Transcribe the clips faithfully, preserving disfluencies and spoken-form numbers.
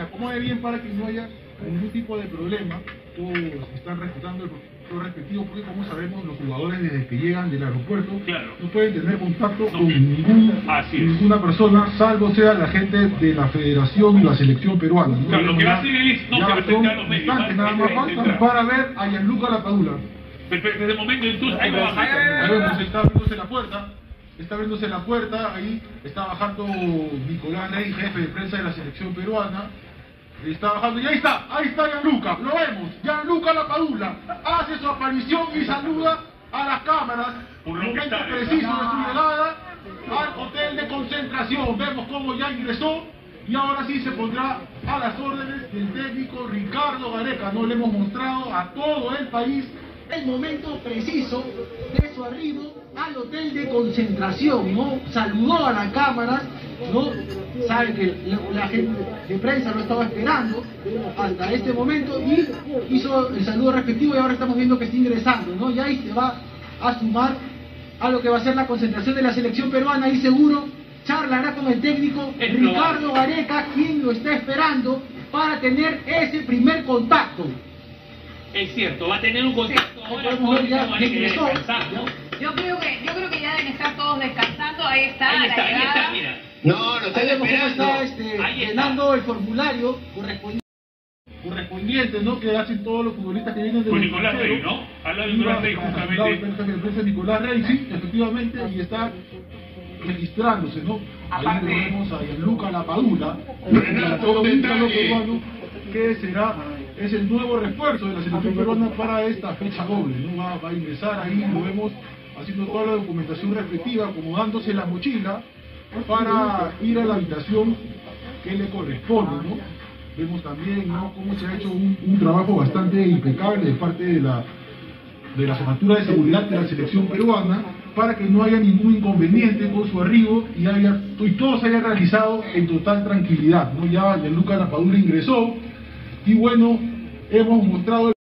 se acomode bien para que no haya ningún tipo de problema. Todos están respetando el protocolo respectivo porque, como sabemos, los jugadores desde que llegan del aeropuerto claro. no pueden tener contacto no. con ningún, ninguna persona, salvo sea la gente de la federación y la selección peruana, ¿no? Claro, lo que va a hacer él es no ya representar a los son medios. instantes, nada más faltan para ver a Gianluca Lapadula. Perfecto, desde el momento entonces ahí va a bajar. Ahí vemos, está abriéndose la puerta. Está abriéndose la puerta, ahí está bajando Nicolás Rey, jefe de prensa de la selección peruana. Está bajando y ahí está, ahí está Gianluca, lo vemos, Gianluca Lapadula hace su aparición y saluda a las cámaras. Por lo momento que preciso de su llegada al hotel de concentración. Vemos cómo ya ingresó y ahora sí se pondrá a las órdenes del técnico Ricardo Gareca. No le hemos mostrado a todo el país el momento preciso de su arribo al hotel de concentración, ¿no? Saludó a las cámaras, ¿no? Saben que la, la gente de prensa lo estaba esperando hasta este momento y hizo el saludo respectivo y ahora estamos viendo que está ingresando, ¿no? Y ahí se va a sumar a lo que va a ser la concentración de la selección peruana y seguro charlará con el técnico Ricardo Gareca, quien lo está esperando para tener ese primer contacto. Es cierto, va a tener un contacto sí, ahora con el ya, que descansar, ¿no? Yo creo que yo creo que ya deben estar todos descansando. Ahí está, ahí está, la ahí está, mira. No, no está esperando. Está, este, llenando el formulario correspondiente, correspondiente, ¿no? Que hacen todos los futbolistas que vienen de Con Nicolás Rey, ¿no? Habla de Nicolás Rey justamente. El Nicolás Rey, sí, efectivamente, y está registrándose, ¿no? Ahí vemos a Gianluca Lapadula, todo íntalo peruano, que será, es el nuevo refuerzo de la selección peruana para esta fecha doble, ¿no? Va, va a ingresar ahí, lo vemos haciendo toda la documentación respectiva, acomodándose la mochila para ir a la habitación que le corresponde, ¿no? Vemos también, ¿no?, cómo se ha hecho un, un trabajo bastante impecable de parte de la de la jefatura de seguridad de la selección peruana para que no haya ningún inconveniente con su arribo y, haya, y todo se haya realizado en total tranquilidad, ¿no? Ya Gianluca Lapadula ingresó y bueno, hemos mostrado el...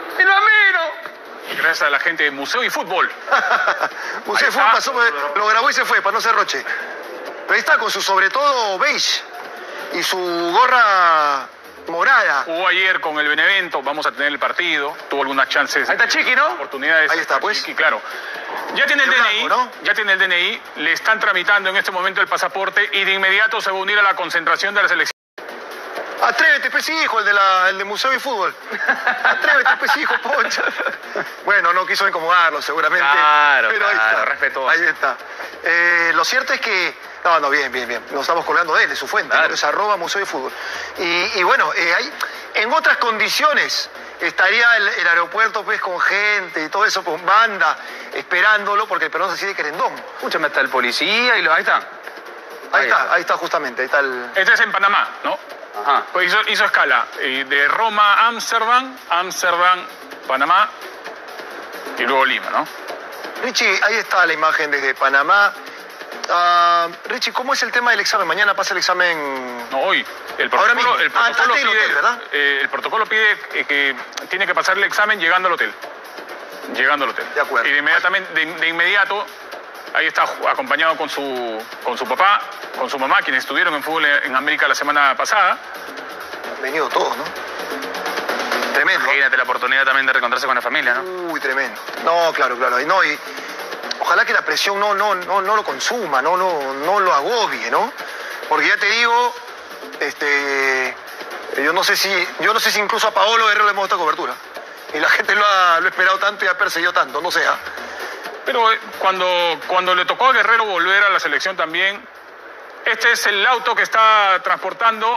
Gracias a la gente de Museo y Fútbol. Museo y Fútbol pasó, lo grabó y se fue, para no ser roche. Pero ahí está con su sobre todo beige y su gorra morada. Jugó ayer con el Benevento, vamos a tener el partido, tuvo algunas chances. Ahí está Chiqui, ¿no? Oportunidades. Ahí está, pues. Chiqui, claro. Ya tiene el de D N I, blanco, ¿no? ya tiene el D N I, le están tramitando en este momento el pasaporte y de inmediato se va a unir a la concentración de la selección. Atrévete, pues hijo, el de, la, el de Museo y Fútbol. Atrévete, pues hijo, Poncha. Bueno, no quiso incomodarlo seguramente. Claro, pero ahí claro, está. respetuoso. Ahí está. Eh, lo cierto es que... No, no, bien, bien, bien. Nos estamos colgando de él, de su fuente. Claro. ¿No? Es arroba Museo y Fútbol. Y, y bueno, eh, hay, en otras condiciones estaría el, el aeropuerto pues con gente y todo eso, con banda, esperándolo, porque el Perón se sigue querendón. Escúchame, está el policía y lo... Ahí está. Ahí, ahí está, está, ahí está justamente. Ahí está el... Este es en Panamá, ¿no? Ajá. Pues hizo, hizo escala eh, de Roma a Ámsterdam, Ámsterdam, Panamá y luego Lima, ¿no? Richie, ahí está la imagen desde Panamá. Uh, Richie, ¿cómo es el tema del examen? Mañana pasa el examen... No, hoy. El protocolo, Ahora mismo. El protocolo ah, pide, hotel, ¿verdad? Eh, el protocolo pide eh, que tiene que pasar el examen llegando al hotel. Llegando al hotel. De acuerdo. Y de, inmediatamente, de, de inmediato, ahí está acompañado con su, con su papá, con su mamá, quienes estuvieron en fútbol en América la semana pasada. Han venido todos, ¿no? Tremendo. Imagínate la oportunidad también de reencontrarse con la familia, ¿no? Uy, tremendo. No, claro, claro. Y no, y ojalá que la presión no, no, no, no lo consuma, no, no, no lo agobie, ¿no? Porque ya te digo, este, yo no sé si, yo no sé si incluso a Paolo Guerrero le hemos dado cobertura. Y la gente lo ha, lo ha esperado tanto y ha perseguido tanto, no sé. ¿eh? Pero cuando, cuando le tocó a Guerrero volver a la selección también, este es el auto que está transportando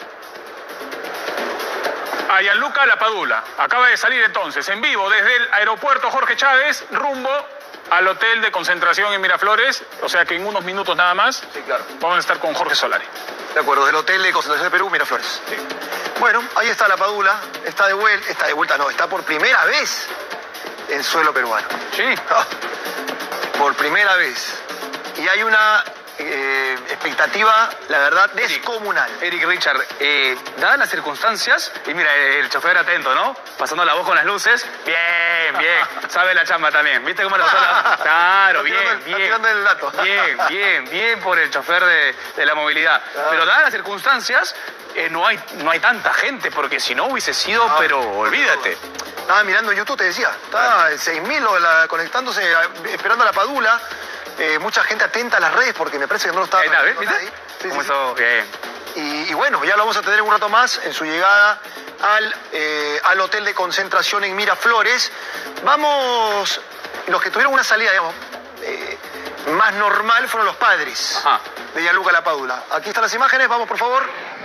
a Gianluca Lapadula. Acaba de salir entonces en vivo desde el aeropuerto Jorge Chávez rumbo al hotel de concentración en Miraflores, o sea que en unos minutos nada más sí, claro. Vamos a estar con Jorge Solari. De acuerdo, del hotel de concentración de Perú, Miraflores. Sí. Bueno, ahí está Lapadula, está de vuelta, está de vuelta, no, está por primera vez en suelo peruano. Sí. Por primera vez. Y hay una eh, expectativa, la verdad, descomunal. Eric, Richard, eh, dadas las circunstancias, y mira, el chofer atento, ¿no? Pasando la voz con las luces, bien, bien, bien. Sabe la chamba también. ¿Viste cómo le pasó la...? Claro, bien, Está bien. tirando el dato. Bien, bien, bien por el chofer de, de la movilidad. Pero dadas las circunstancias, eh, no, hay, no hay tanta gente, porque si no hubiese sido, Ah, pero olvídate. Estaba mirando en YouTube, te decía. Estaba seis mil conectándose, esperando a la Padula. Eh, mucha gente atenta a las redes porque me parece que no lo estaba... Ahí está, ¿ves? ¿viste? ¿Viste? Sí, ¿Cómo sí, sí. eso? Bien. Y, y bueno, ya lo vamos a tener en un rato más en su llegada al, eh, al hotel de concentración en Miraflores. Vamos, los que tuvieron una salida, digamos, eh, más normal fueron los padres Ajá. de Gianluca Lapadula. Aquí están las imágenes, vamos por favor.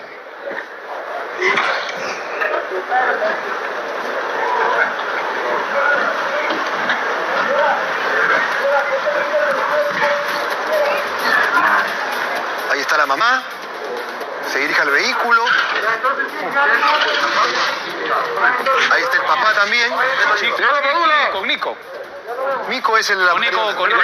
Ahí está la mamá, se dirige al vehículo. Ahí está el papá también. Sí, con Nico. Mico es el... Con Nico, con Nico.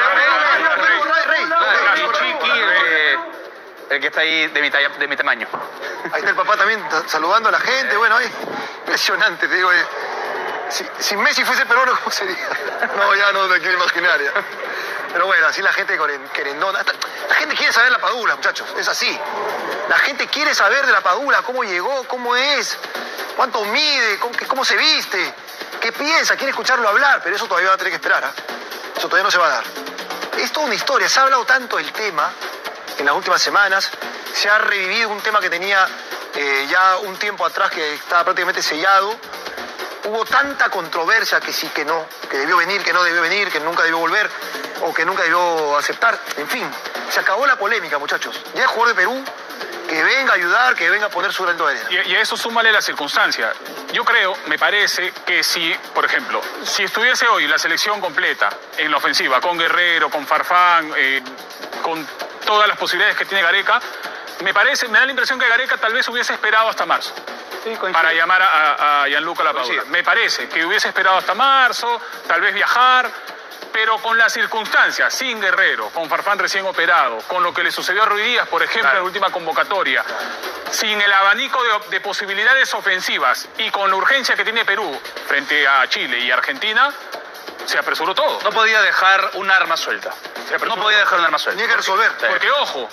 Rey, Rey. Y Chiqui, eh, el que está ahí de mi, talla, de mi tamaño. Ahí está el papá también saludando a la gente. Bueno, ahí, impresionante, te digo. eh. Si, si Messi fuese peruano, ¿cómo sería? No, ya no te quiero imaginar ya. Pero bueno, así la gente querendona. La gente quiere saber la Padula, muchachos, es así. La gente quiere saber de la Padula, cómo llegó, cómo es, cuánto mide, cómo, cómo se viste, qué piensa, quiere escucharlo hablar, pero eso todavía va a tener que esperar, ¿eh? Eso todavía no se va a dar. Es toda una historia, se ha hablado tanto del tema en las últimas semanas, se ha revivido un tema que tenía eh, ya un tiempo atrás que estaba prácticamente sellado. Hubo tanta controversia que sí, que no, que debió venir, que no debió venir, que nunca debió volver o que nunca debió aceptar. En fin, se acabó la polémica, muchachos. Ya es jugador de Perú, que venga a ayudar, que venga a poner su granito de arena. Y, y a eso súmale la circunstancia. Yo creo, me parece que si, por ejemplo, si estuviese hoy la selección completa en la ofensiva, con Guerrero, con Farfán, eh, con todas las posibilidades que tiene Gareca, me parece, me da la impresión que Gareca tal vez hubiese esperado hasta marzo. Sí, para llamar a, a Gianluca Lapadula. Me parece que hubiese esperado hasta marzo, tal vez viajar, pero con las circunstancias, sin Guerrero, con Farfán recién operado, con lo que le sucedió a Ruiz Díaz, por ejemplo, claro, en la última convocatoria, claro, sin el abanico de, de posibilidades ofensivas y con la urgencia que tiene Perú frente a Chile y Argentina, se apresuró todo. No podía dejar un arma suelta. No podía dejar un arma suelta. Tenía que resolver. Porque, porque ojo,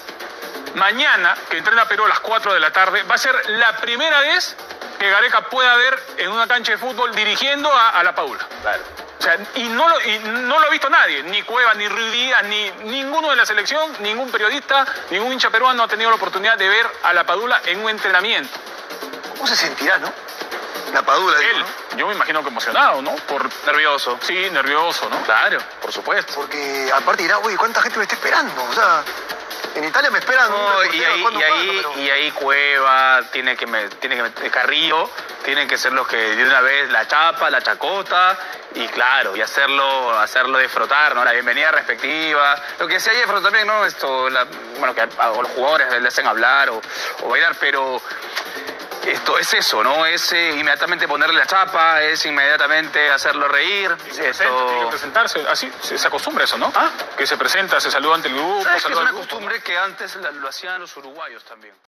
mañana, que entrena Perú a las cuatro de la tarde, va a ser la primera vez que Gareca pueda ver en una cancha de fútbol dirigiendo a, a la Padula. Claro. O sea, y no, lo, y no lo ha visto nadie, ni Cueva, ni Ruiz Díaz, ni ninguno de la selección, ningún periodista, ningún hincha peruano ha tenido la oportunidad de ver a la Padula en un entrenamiento. ¿Cómo se sentirá, no? La Padula, digo, Él, ¿no? yo me imagino que emocionado, ¿no? Por nervioso. Sí, nervioso, ¿no? Claro, por supuesto. Porque aparte dirá, uy, ¿cuánta gente me está esperando? O sea, en Italia me esperan. No, y, ahí, y, ahí, pero... y ahí Cueva, tiene que, me, tiene que meter Carrillo, tienen que ser los que de una vez la chapa, la chacota, y claro, y hacerlo, hacerlo de frotar, ¿no? La bienvenida respectiva. Lo que sea Jeffro también, ¿no? Esto, la, bueno, que a, a los jugadores le hacen hablar o, o bailar, pero esto es eso, ¿no? Es eh, inmediatamente ponerle la chapa, es inmediatamente hacerlo reír. Y se esto... presenta, tiene que presentarse, así se, se acostumbra eso, ¿no? ¿Ah? Que se presenta, se saluda ante el grupo. ¿Sabes que es saluda una al grupo, costumbre que antes la, lo hacían los uruguayos también?